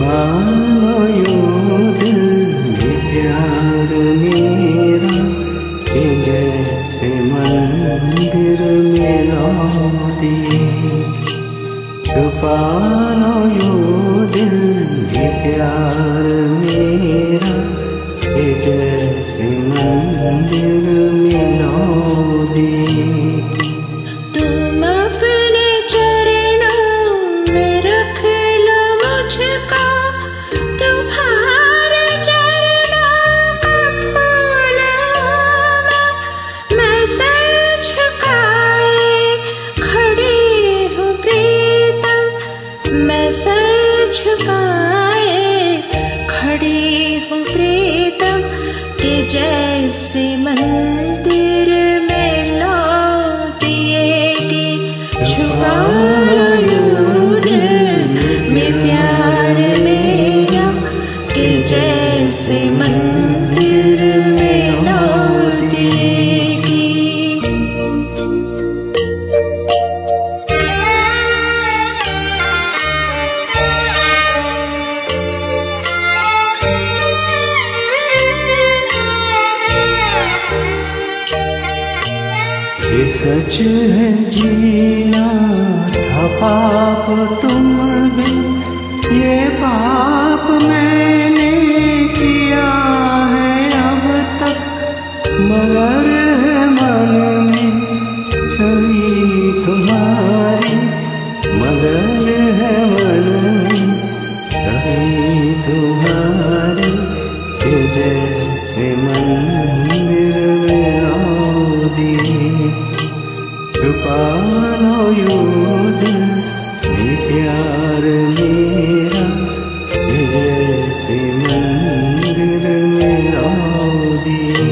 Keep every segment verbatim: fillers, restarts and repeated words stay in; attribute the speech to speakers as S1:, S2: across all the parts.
S1: छुपा यूं दिल में प्यार मेरा कि जैसे मंदिर में लौटिए। छुपा यूं दिल में प्यार मेरा कि जैसे मंदिर में लौटिए।
S2: तुम अपने चरणों में रख लो मुझको, तुम्हारे चरणों का फूल हूँ मैं। मैं सर झुकाए खड़ी हूँ प्रीतम, मैं सर झुकाए खड़ी हूँ प्रीतम कि जैसे मंदिर में लौटिएगी। छुपा यूं दिल में प्यार मेरा कि जैसे मंदिर में लौटिएगी।
S1: ये सच है जीना था पाप तुम भी, ये पाप मैंने किया है अब तक। मगर है मन में छवि तुम्हारी, मगर है मन में छवि तुम्हारी कि जैसे मंदिर में लौटिए। छुपा यूं दिल में प्यार मेरा कि जैसे मंदिर में लौटिए।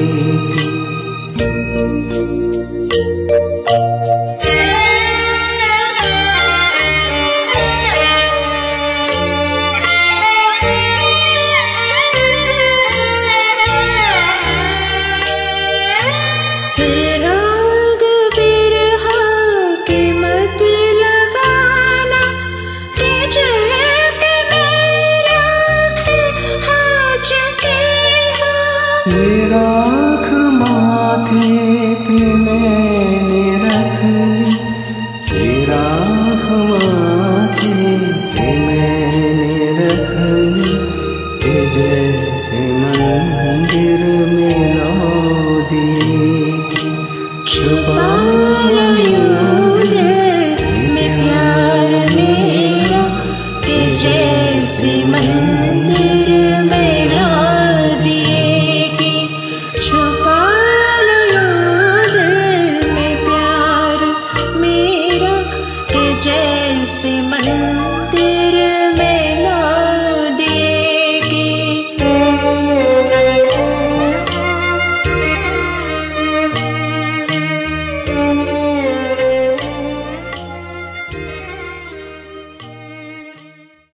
S1: मेरा आँख माथे पे मैंने रख ली, मेरा आँख माथे पे मैंने रख ली कि जैसे मंदिर में लौटिए। छुपा
S2: यूं दिल में प्यार मेरा कि जैसे मंदिर में लौटिएगी। छुपा यूं दिल में प्यार मेरा कि जैसे मंदिर